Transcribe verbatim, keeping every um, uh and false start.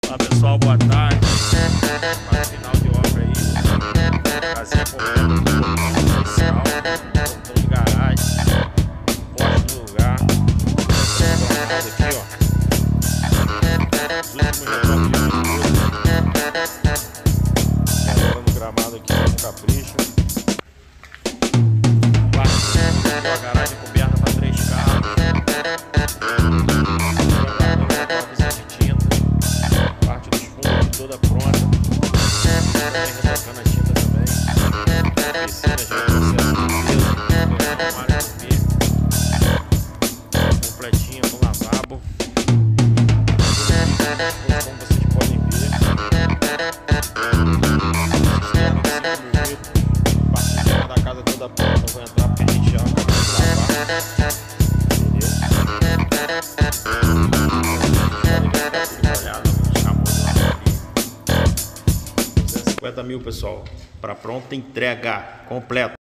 Olá pessoal, boa tarde. Para final de obra aí, casinha completa do portão inicial, portão de garagem, porta no lugar. Essa aqui, ó. Os últimos retoques de pintura. Agora no gramado aqui, no capricho. Parte da garagem coberta para três carros. Toda pronta, retocando a tinta também. Piscina já é processo de peso, completinha com lavabo. Como vocês podem ver, parte interna da casa toda pronta. Não vou entrar porque a gente já acabou de lavar. cinquenta mil, pessoal, para pronta entrega completa.